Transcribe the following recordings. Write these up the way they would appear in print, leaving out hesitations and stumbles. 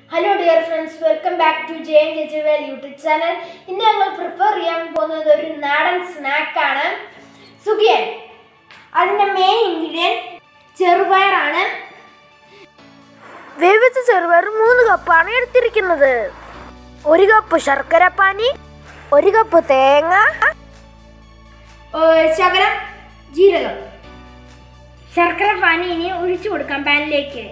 Hello dear friends, welcome back to JNJWL YouTube channel. ഇന്ന് ഞങ്ങൾ prepare ചെയ്യാൻ പോകുന്നത് ഒരു നാടൻ സ്നാക്ക് ആണ് സുഖിയൻ. അതിന്റെ മെയിൻ ഇൻഗ്രീഡിയന്റ് ചെറുപയറാണ്. വേവിച്ച ചെറുപയർ 3 കപ്പാണ് എടുത്തിരിക്കുന്നത്. 1 കപ്പ് ശർക്കര പാനി, 1 കപ്പ് തേങ്ങ, ശകലം ജീരകം. ശർക്കര പാനി ഇനി ഒഴിച്ചു കൊടുക്കാം പാനിലേക്ക്.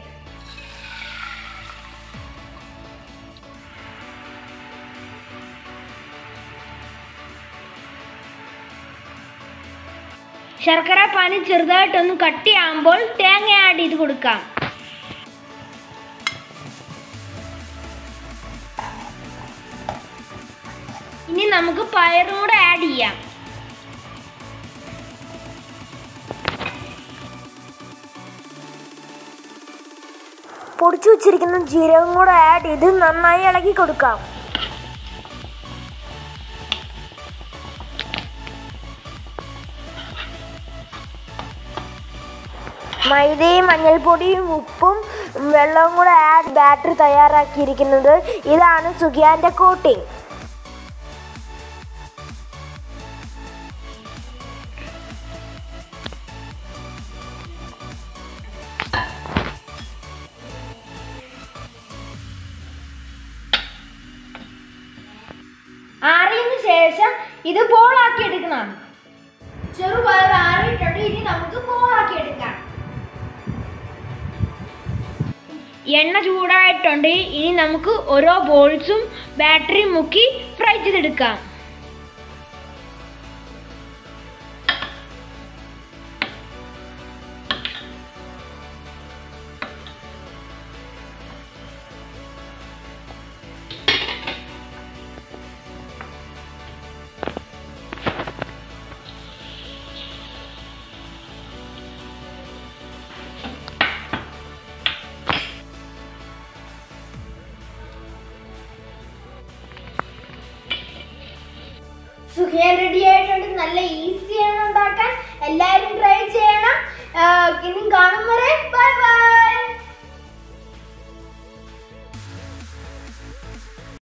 ശർക്കര പാനി ചെറുതായിട്ടൊന്ന് കട്ടിയാകുമ്പോൾ തേങ്ങ ആഡ് ചെയ്ത് കൊടുക്കാം. ഇനി നമുക്ക് പയറും കൂടെ ആഡ് ചെയ്യാം. പൊടിച്ചു വെച്ചിരിക്കുന്ന ജീരകം കൂടെ ആഡ് ചെയ്ത് നന്നായി ഇളക്കി കൊടുക്കാം. മൈദയും മഞ്ഞൾപ്പൊടിയും ഉപ്പും വെള്ളവും കൂടെ ആഡ് ബാറ്ററി തയ്യാറാക്കിയിരിക്കുന്നത്. ഇതാണ് സുഖിയാൻ്റെ കോട്ടിംഗ്. ആറിയതിനു ശേഷം ഇത് ബോളാക്കി എടുക്കണം. ചെറുപയർ ആറിയിട്ടുണ്ട്. ഇനി നമുക്ക് ബോളാക്കി എടുക്കാം. എണ്ണ ചൂടായിട്ടുണ്ട്. ഇനി നമുക്ക് ഓരോ ബോൾസും ബാറ്ററി മുക്കി ഫ്രൈ ചെയ്തെടുക്കാം. സുഖിയൻ റെഡി ആയിട്ടുണ്ട്. നല്ല ഈസിയാണ് ഉണ്ടാക്കാൻ. എല്ലാവരും